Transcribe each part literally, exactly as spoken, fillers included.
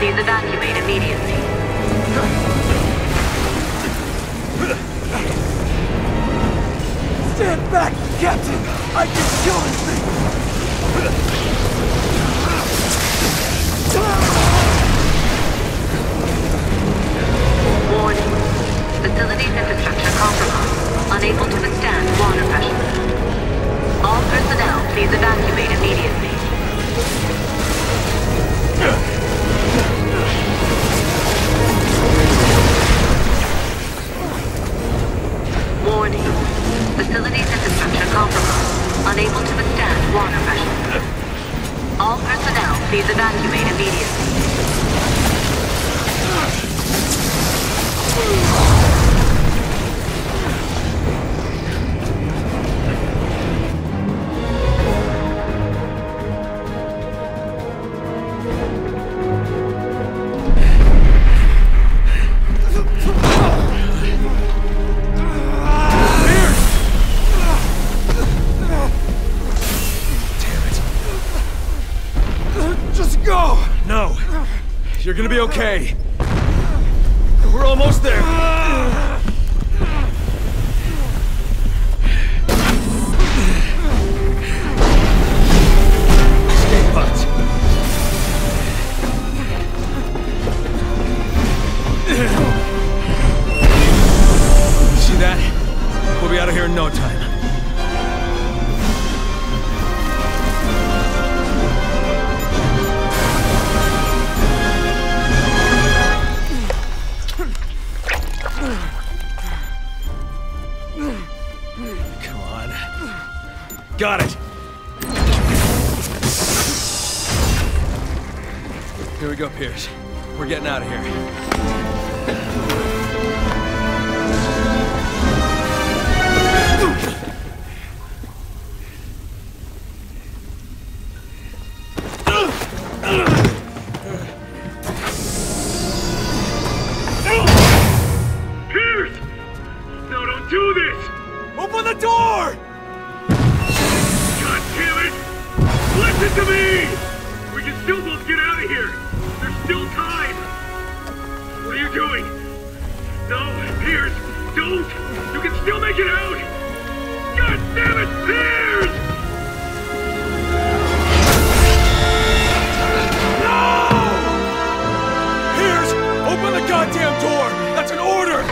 Please evacuate immediately. Stand back, Captain! I can kill this thing! Warning. Facility's infrastructure compromised. Unable to withstand water pressure. All personnel, please evacuate immediately. Warning. Facility's infrastructure compromised. Unable to withstand water pressure. All personnel, please evacuate immediately. You're gonna be okay. We're almost there. Escape pods. See that? We'll be out of here in no time. Got it! Here we go, Pierce. We're getting out of here. Pierce! No, don't do this! Open the door! Listen to me! We can still both get out of here! There's still time! What are you doing? No, Pierce! Don't! You can still make it out! God damn it, Pierce! No! Pierce! Open the goddamn door! That's an order!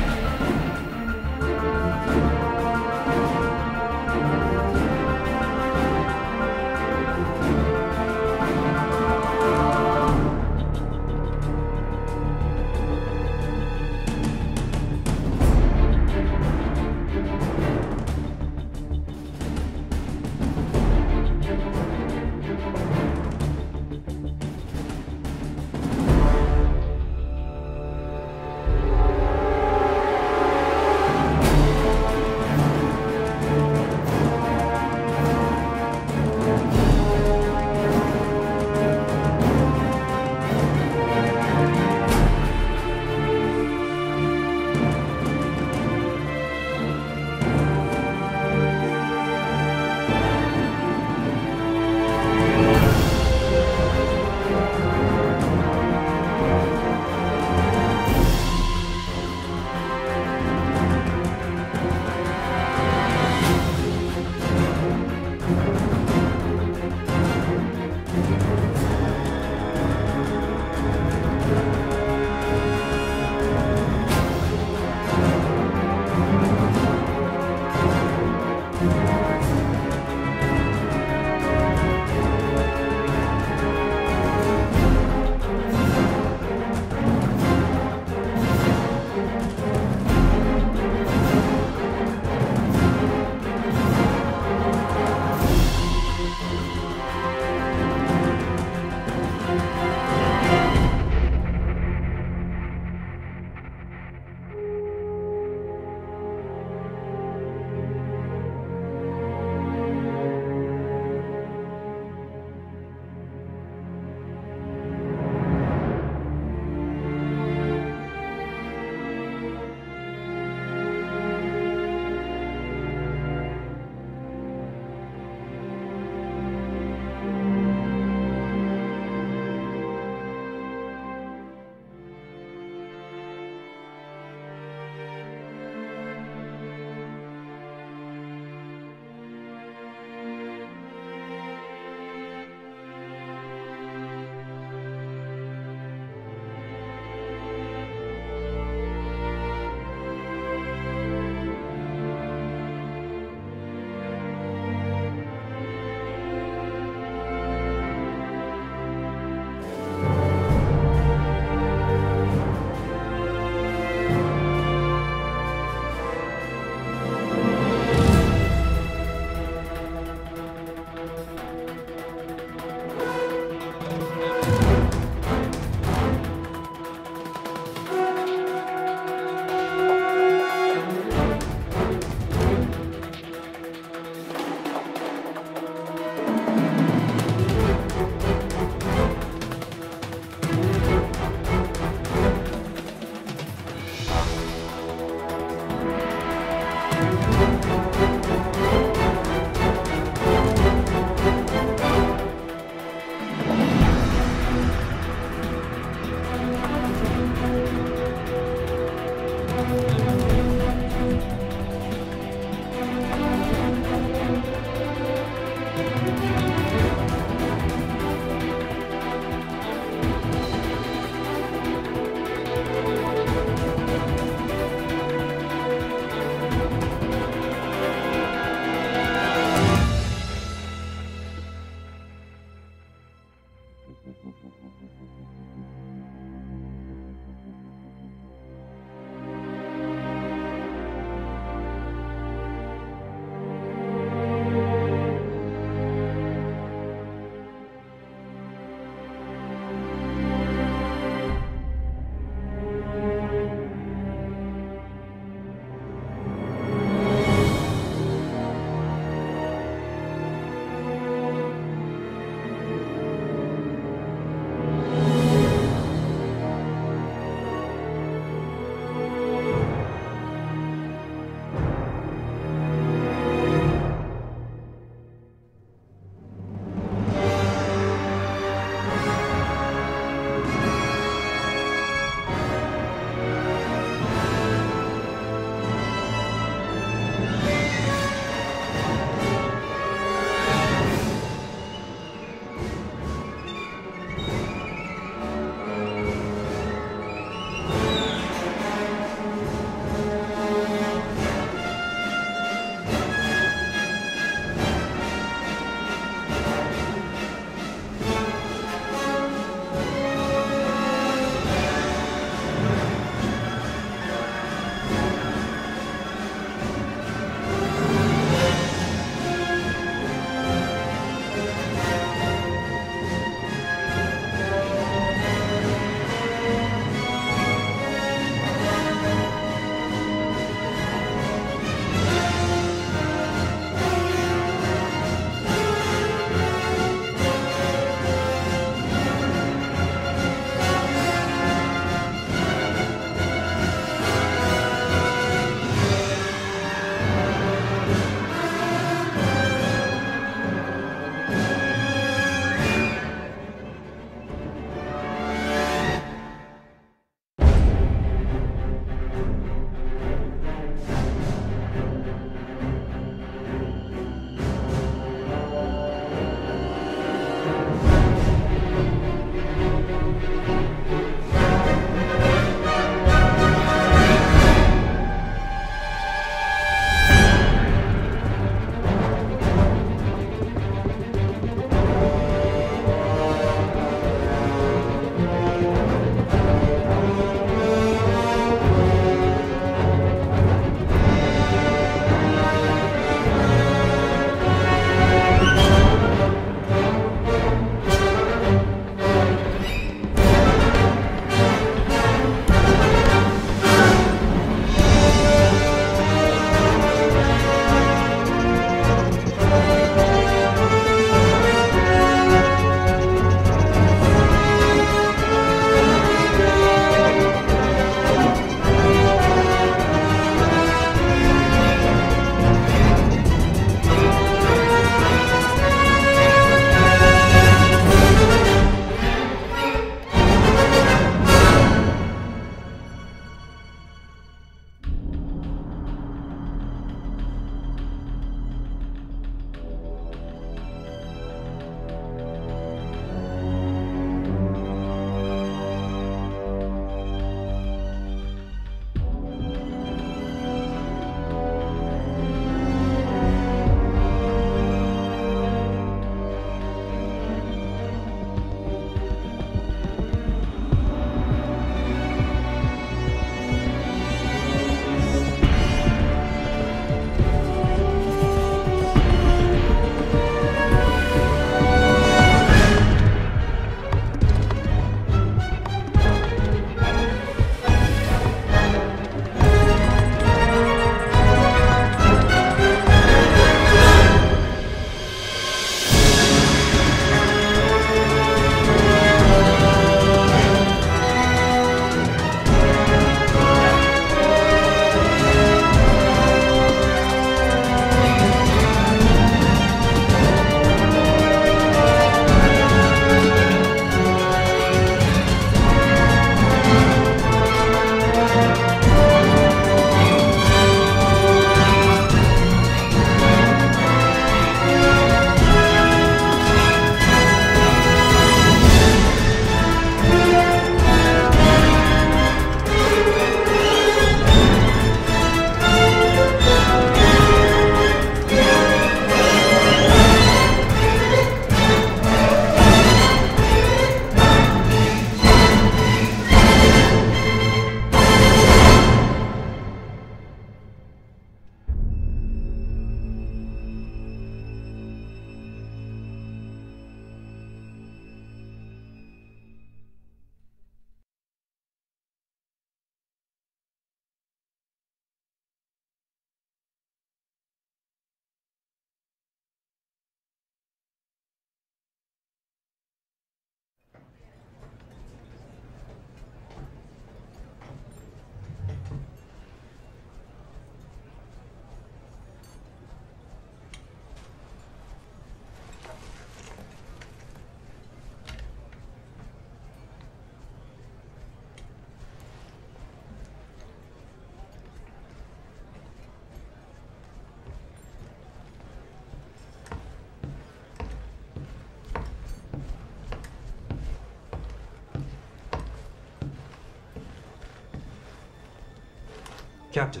Captain.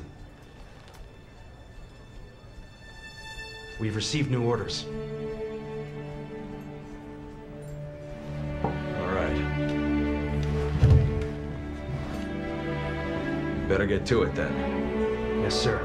We've received new orders. All right. Better get to it then. Yes, sir.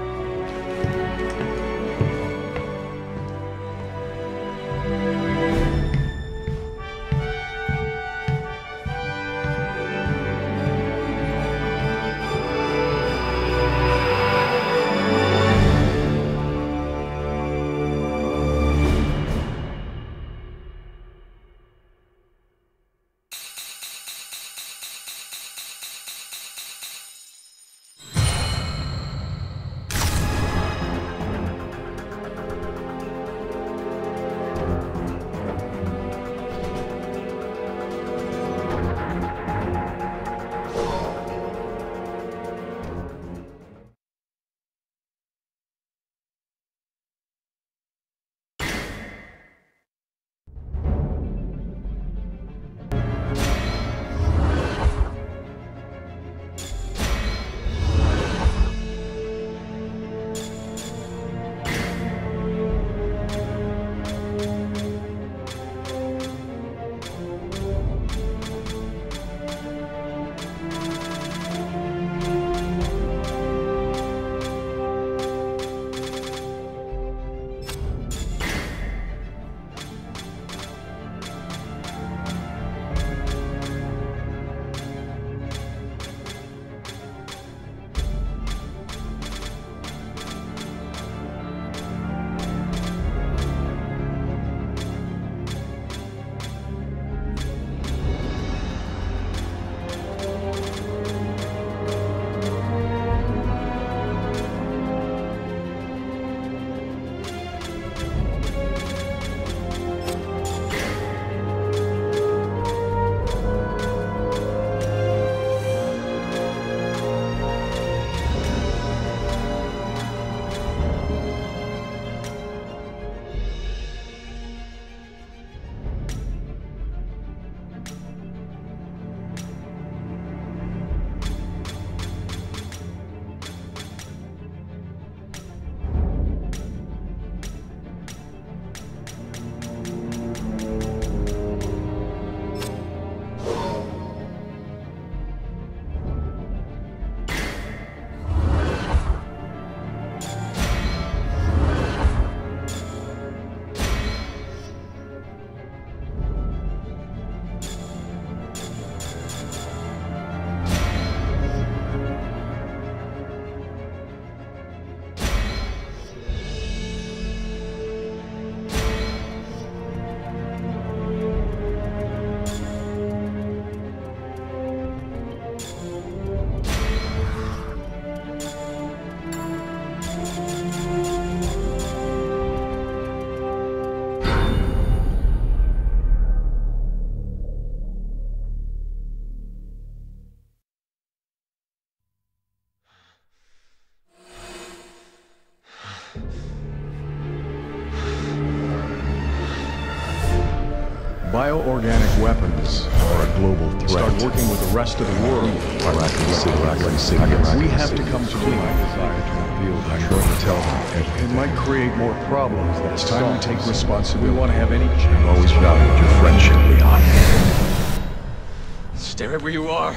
Bioorganic weapons are a global threat. Start working with the rest of the world. We have to come to my desire to reveal the truth. I'm going to tell them. It might create more problems than it's time we take responsibility. We want to have any chance. I've always valued your friendship, Leon. Stay right where you are.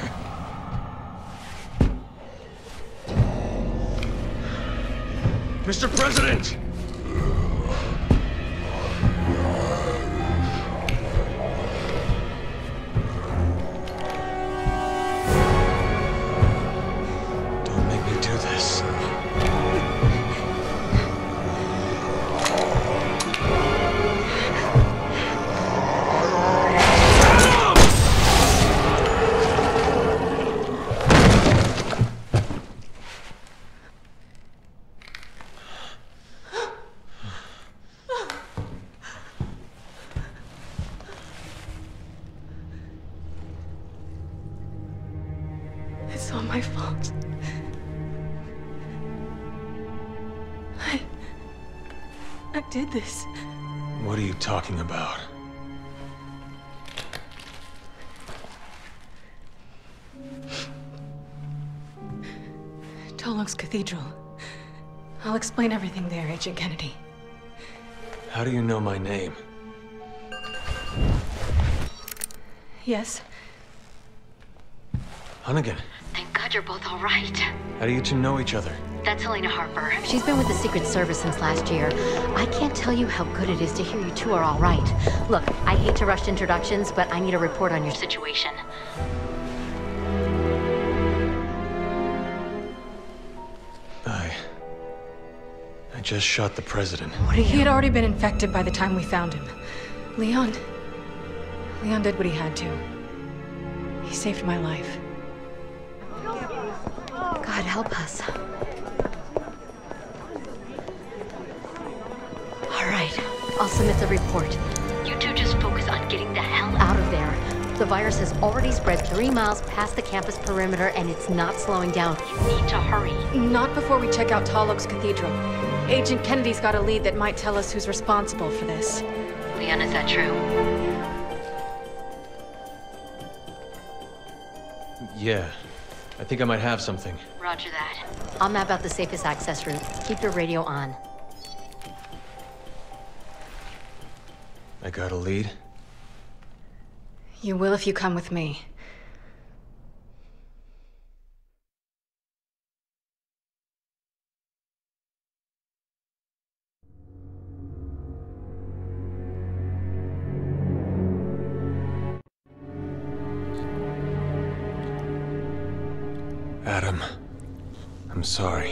Mister President! It's all my fault. I... I did this. What are you talking about? Tolong Oaks Cathedral. I'll explain everything there, Agent Kennedy. How do you know my name? Yes? Hunnigan. Thank God you're both all right. How do you two know each other? That's Helena Harper. She's been with the Secret Service since last year. I can't tell you how good it is to hear you two are all right. Look, I hate to rush introductions, but I need a report on your situation. I... I just shot the president. What are you? He had already been infected by the time we found him. Leon... Leon did what he had to. He saved my life. God help us. All right, I'll submit the report. You two just focus on getting the hell out of there. The virus has already spread three miles past the campus perimeter, and it's not slowing down. You need to hurry. Not before we check out Tall Oaks Cathedral. Agent Kennedy's got a lead that might tell us who's responsible for this. Leon, is that true? Yeah. I think I might have something. Roger that. I'll map out the safest access route. Keep your radio on. I got a lead? You will if you come with me. Adam, I'm sorry.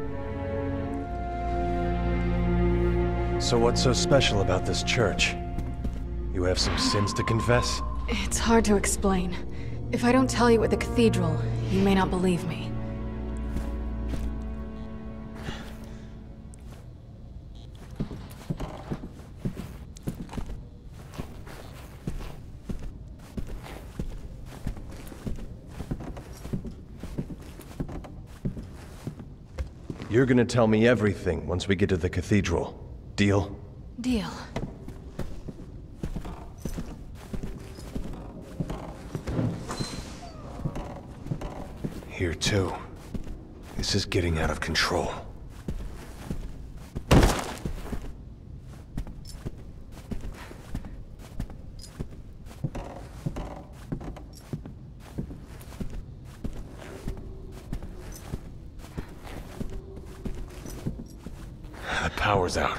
So what's so special about this church? You have some sins to confess? It's hard to explain. If I don't tell you at the cathedral, you may not believe me. You're gonna tell me everything once we get to the cathedral. Deal? Deal. Here too. This is getting out of control. The power's out.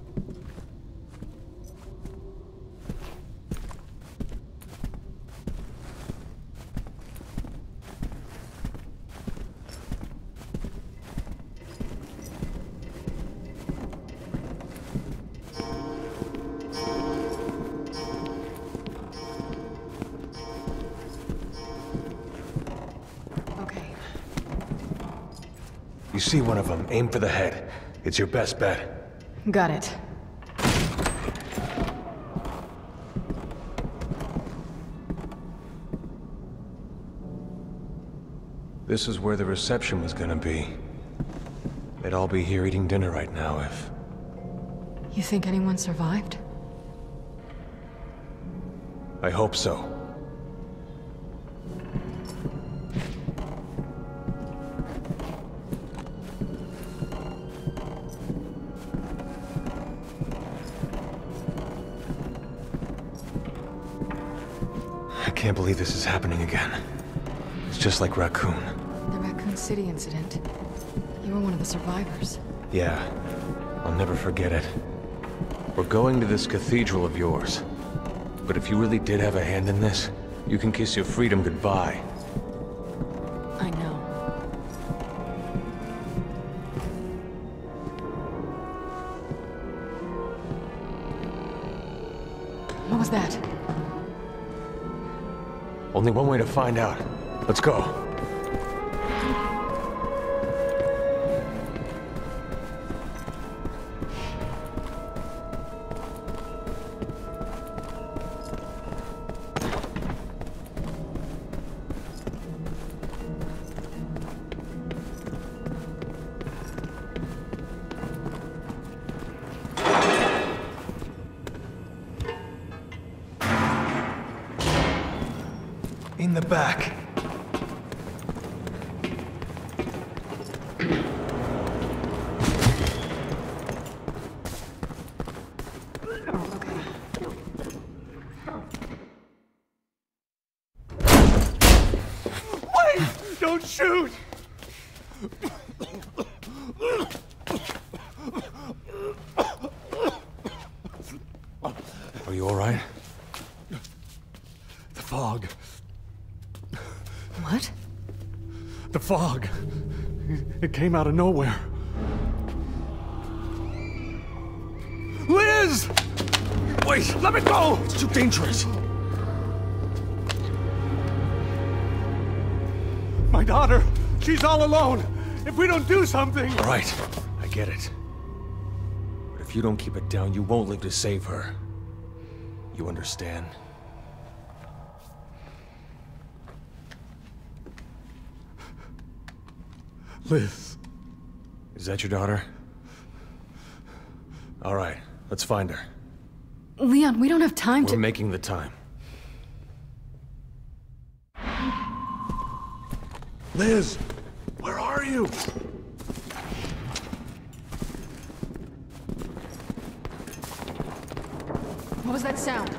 Okay. You see one of them, aim for the head. It's your best bet. Got it. This is where the reception was gonna be. They'd all be here eating dinner right now if... You think anyone survived? I hope so. I can't believe this is happening again. It's just like Raccoon. The Raccoon City incident. You were one of the survivors. Yeah, I'll never forget it. We're going to this cathedral of yours. But if you really did have a hand in this, you can kiss your freedom goodbye. I know. What was that? Only one way to find out. Let's go. In the back. don't shoot! Are you all right? The fog. What? The fog. It came out of nowhere. Liz! Wait, let me go! It's too dangerous. My daughter, she's all alone. If we don't do something... All right, I get it. But if you don't keep it down, you won't live to save her. You understand? Liz. Is that your daughter? All right, let's find her. Leon, we don't have time We're to- making the time. Liz, where are you? What was that sound?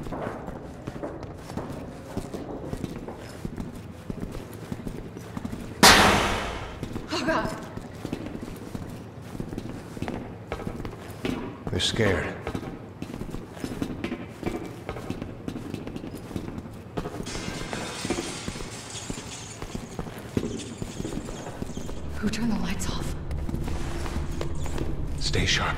Oh God! They're scared. Who turned the lights off? Stay sharp.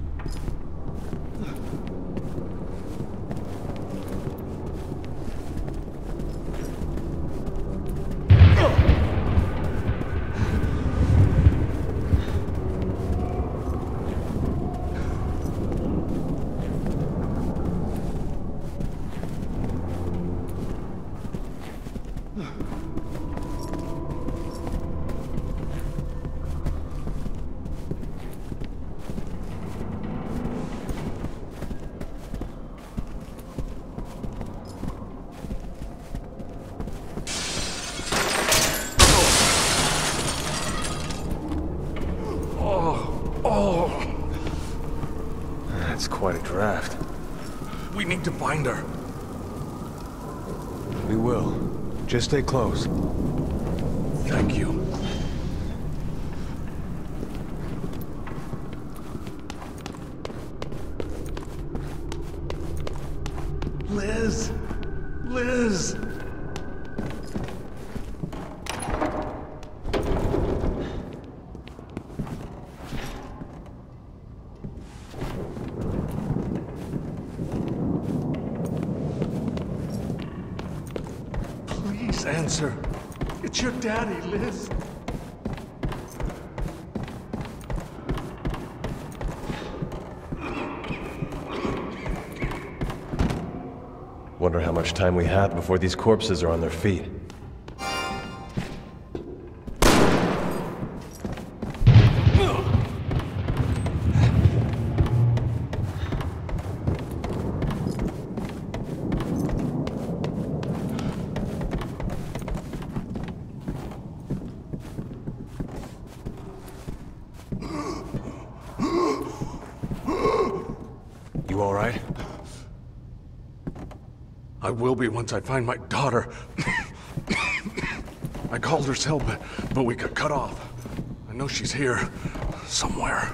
That's quite a draft. We need to find her. We will. Just stay close. Thank you. Liz! Liz! Please answer. It's your daddy, Liz. Wonder how much time we have before these corpses are on their feet. You all right? I will be once I find my daughter. I called her cell, but, but we got cut off. I know she's here, somewhere.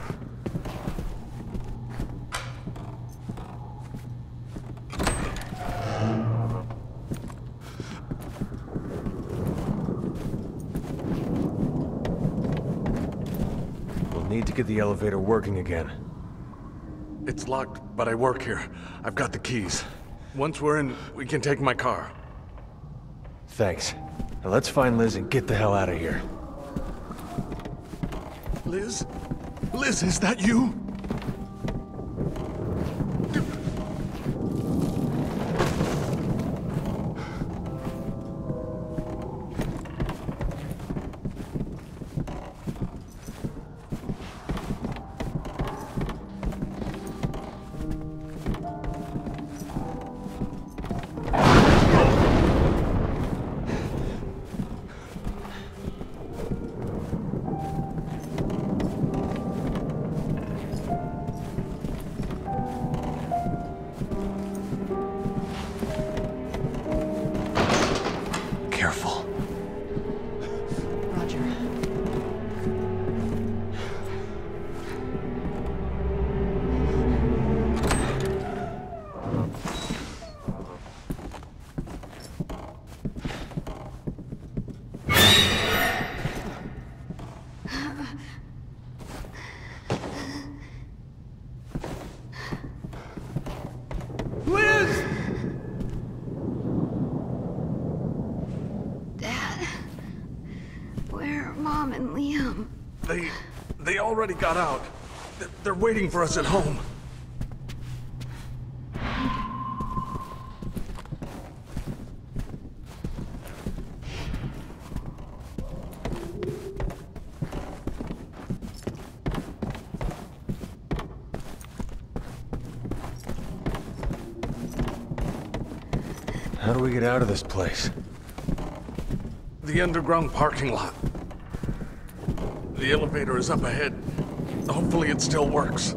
We'll need to get the elevator working again. It's locked, but I work here. I've got the keys. Once we're in, we can take my car. Thanks. Now let's find Liz and get the hell out of here. Liz? Liz, is that you? They... they already got out. They're, they're waiting for us at home. How do we get out of this place? The underground parking lot. The elevator is up ahead. Hopefully it still works.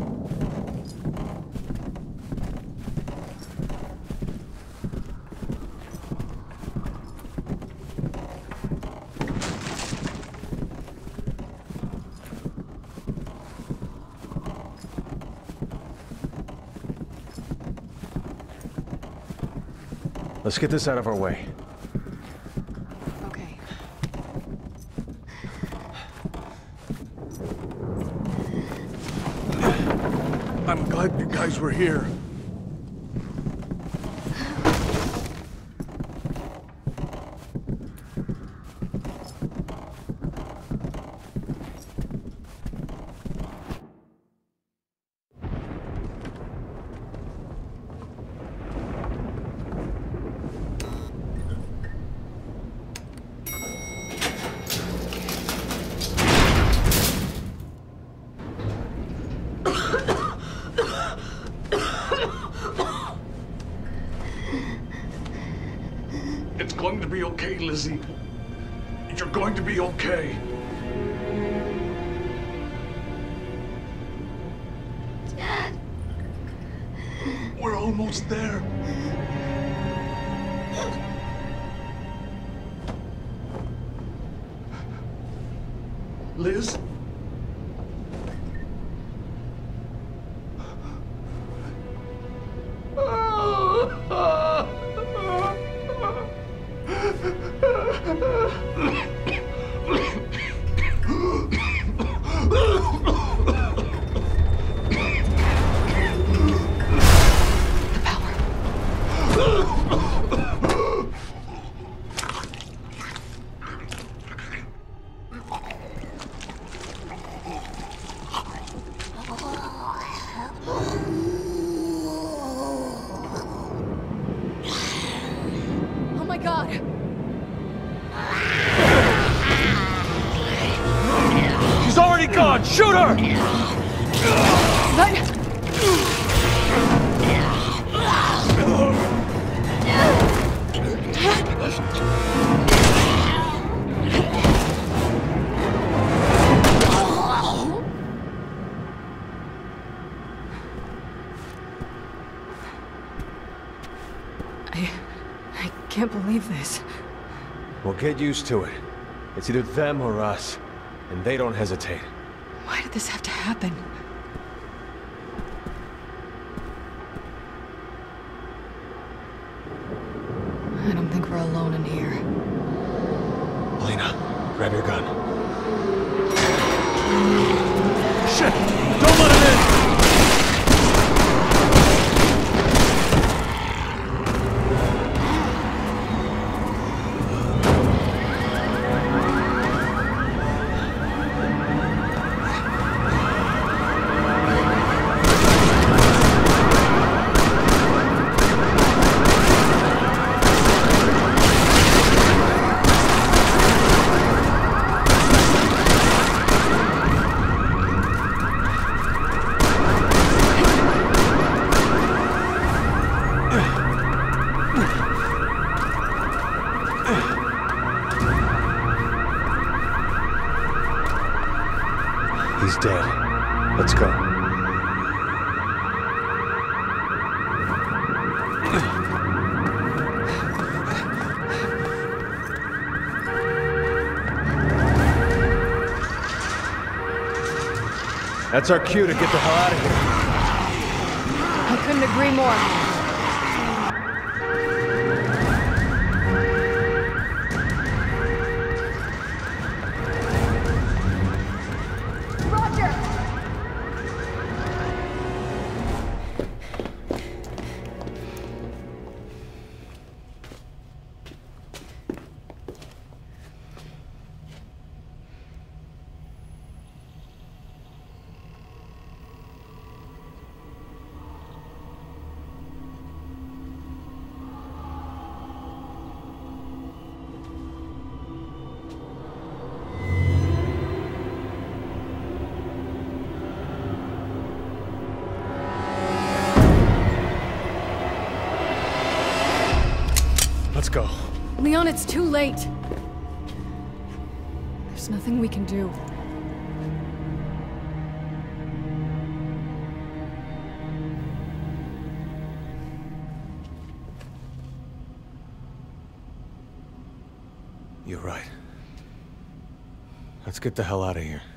Let's get this out of our way. Okay. I'm glad you guys were here. It's going to be okay, Lizzie. You're going to be okay. Dad. We're almost there. Liz? Shoot her! But... I... I can't believe this. We'll get used to it. It's either them or us, and they don't hesitate. Why did this have to happen? I don't think we're alone in here. Lena, grab your gun. Shit! Don't let him in! He's dead. Let's go. That's our cue to get the hell out of here. I couldn't agree more. Let's go. Leon, it's too late. There's nothing we can do. You're right. Let's get the hell out of here.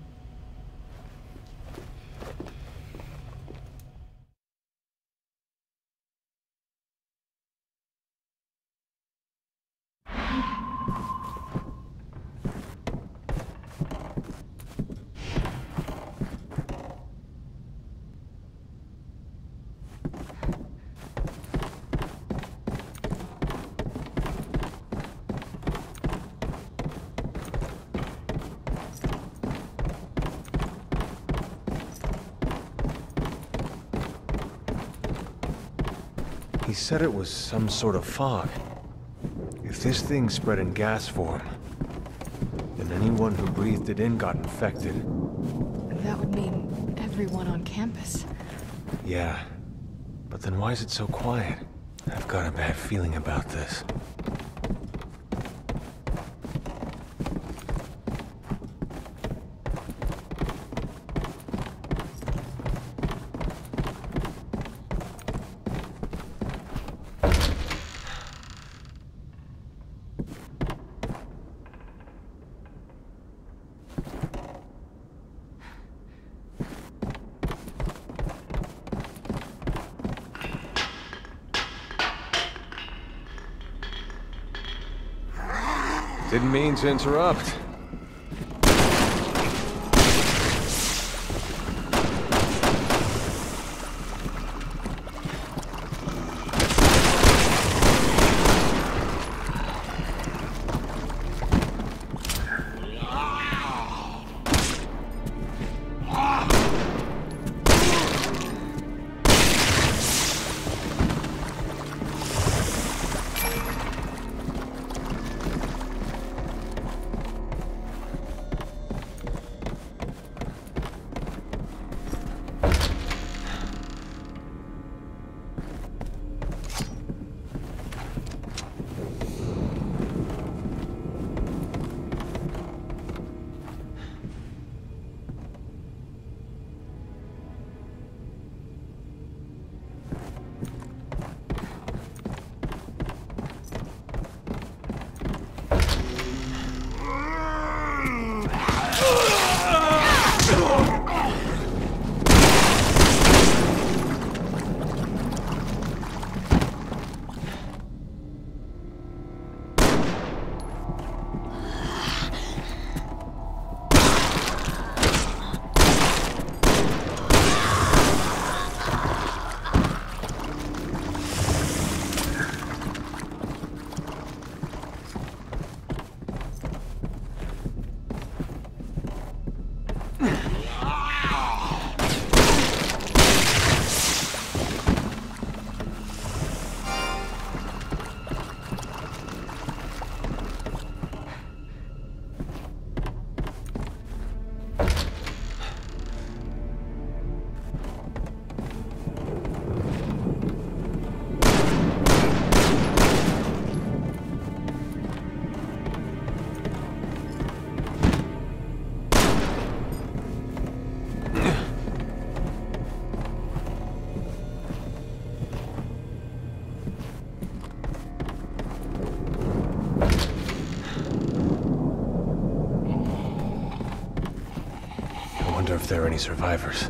He said it was some sort of fog. If this thing spread in gas form, then anyone who breathed it in got infected. That would mean everyone on campus. Yeah, but then why is it so quiet? I've got a bad feeling about this. Didn't mean to interrupt. If there are any survivors.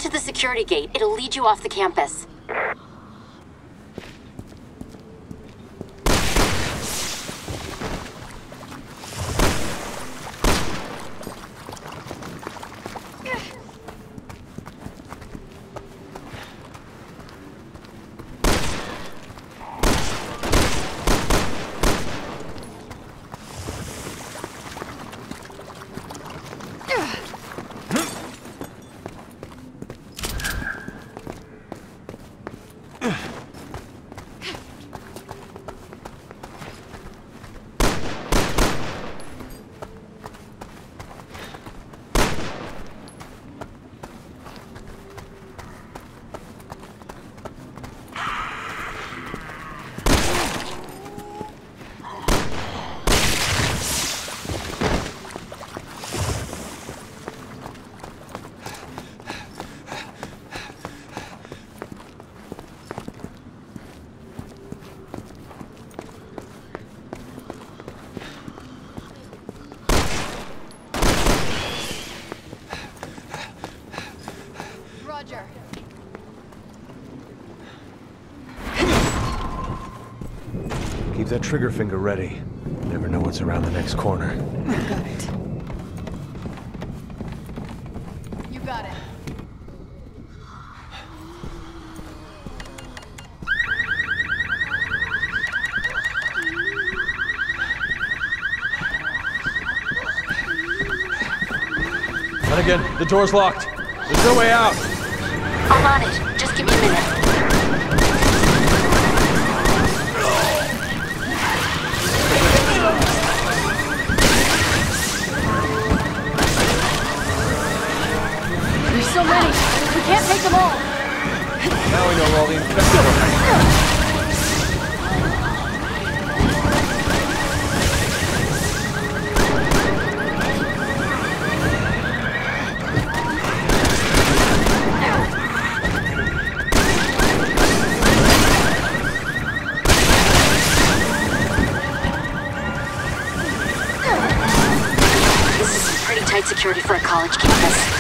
to the security gate. It'll lead you off the campus. Keep that trigger finger ready. Never know what's around the next corner. Got it. You got it. Not again. The door's locked. There's no way out. I'm on it. Just give me a minute. So many. We can't take them all. Now we know where all the infected are. This is some pretty tight security for a college campus.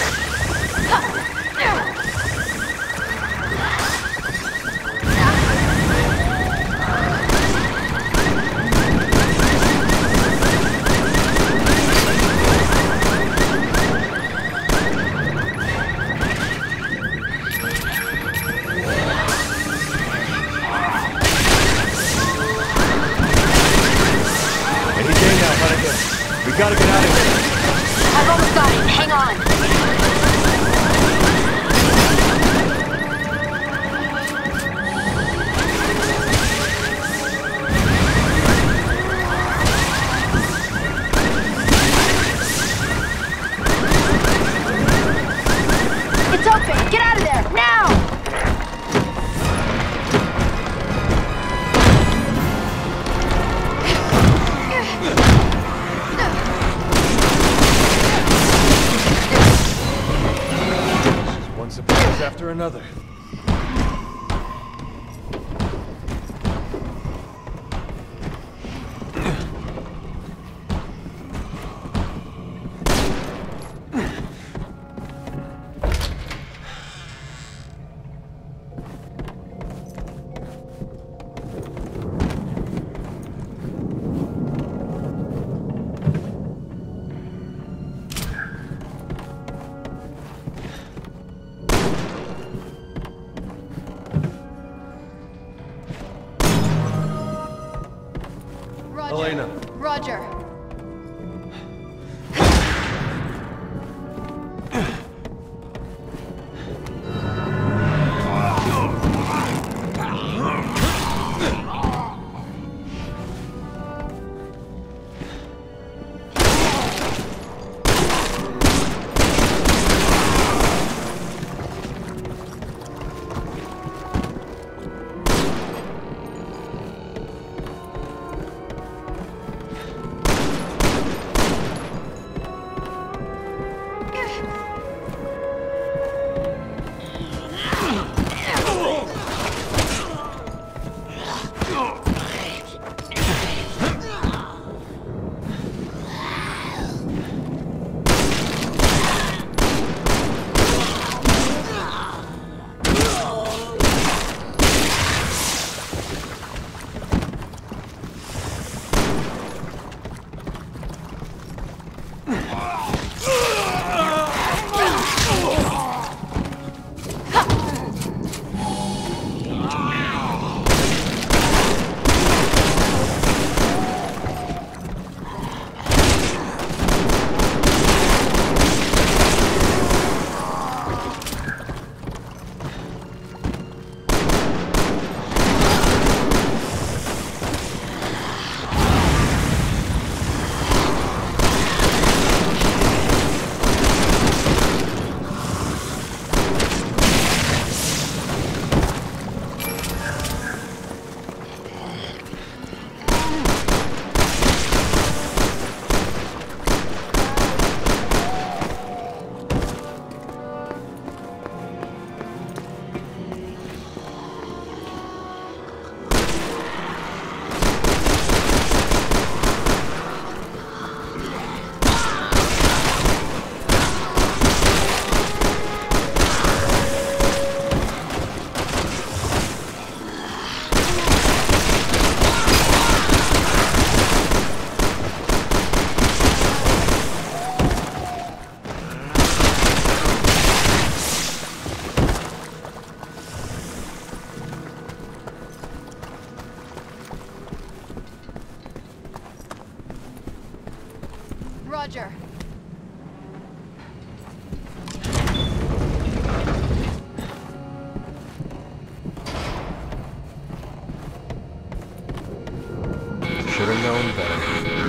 We gotta get out of here. I've almost got it. Hang on. It's open. Get out of there now. After another. Elena. Roger. Roger. Should have known better.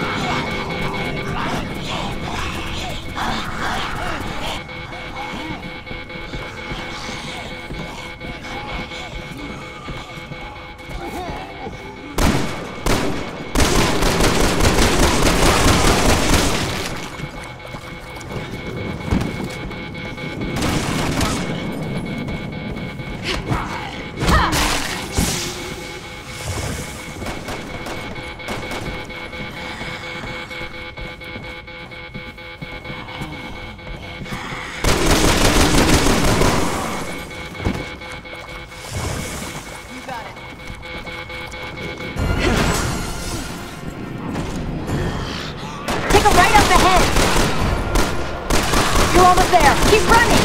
Almost there. Keep running.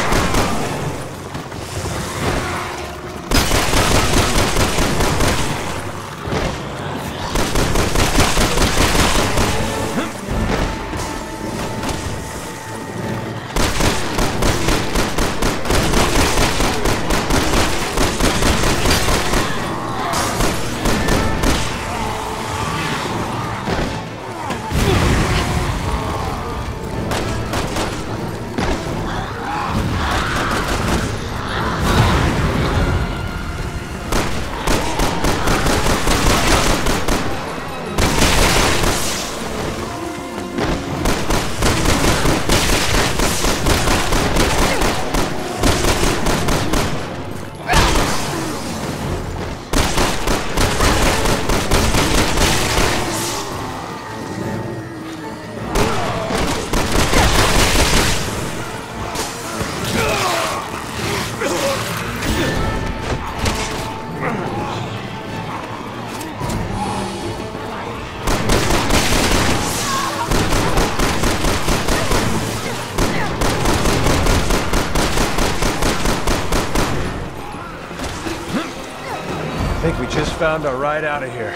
I think we just found our ride out of here.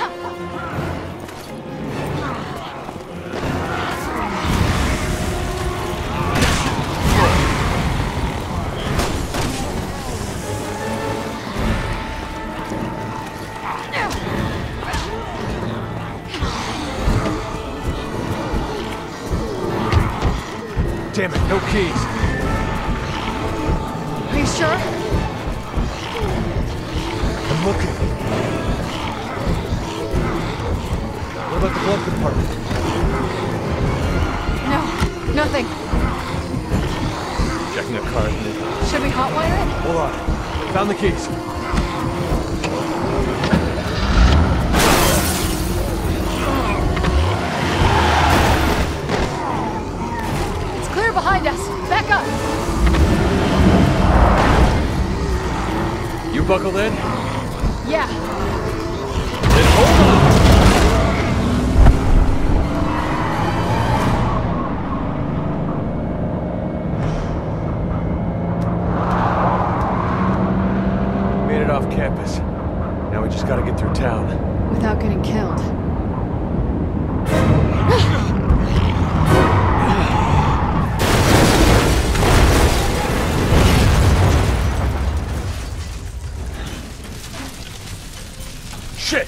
Damn it, no keys. Are you sure? I'm looking. What about the glove compartment? No, nothing. Checking a card. Should we hotwire it? Hold on. Found the keys. It's clear behind us. Back up. You buckled in? Yeah. Then hold on! campus. Now we just gotta get through town. Without getting killed. Shit!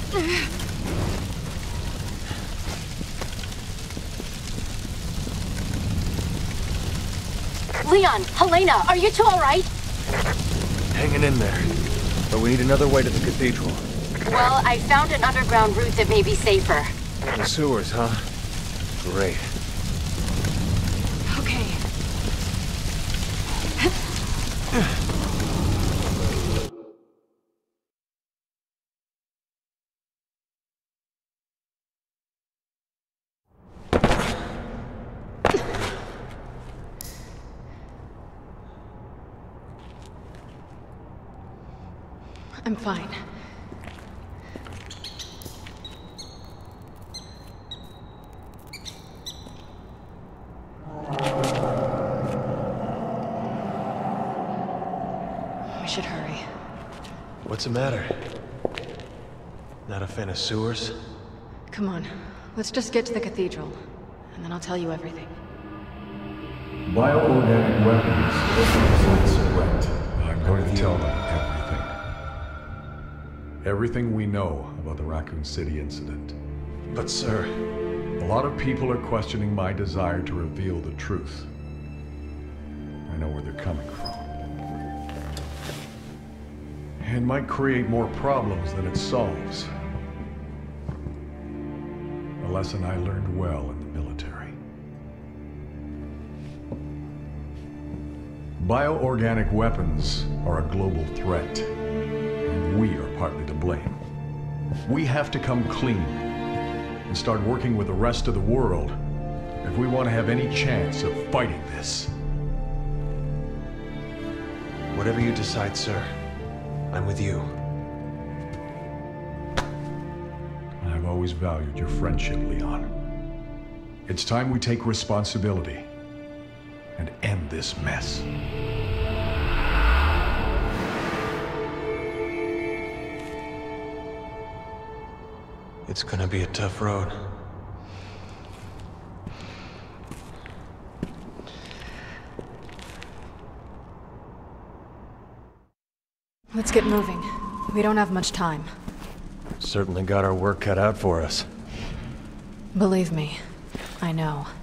Leon, Helena, are you two all right? Hanging in there. But we need another way to the cathedral. Well, I found an underground route that may be safer. The sewers, huh? Great. Okay. I'm fine. We should hurry. What's the matter? Not a fan of sewers? Come on, let's just get to the cathedral, and then I'll tell you everything. Bioorganic weapons represent a threat. I'm going to tell them everything. Everything we know about the Raccoon City incident. But sir... A lot of people are questioning my desire to reveal the truth. I know where they're coming from. It might create more problems than it solves. A lesson I learned well in the military. Bioorganic weapons are a global threat, and we are partly to blame. We have to come clean and start working with the rest of the world if we want to have any chance of fighting this. Whatever you decide, sir, I'm with you. I've always valued your friendship, Leon. It's time we take responsibility and end this mess. It's gonna be a tough road. Let's get moving. We don't have much time. Certainly got our work cut out for us. Believe me, I know.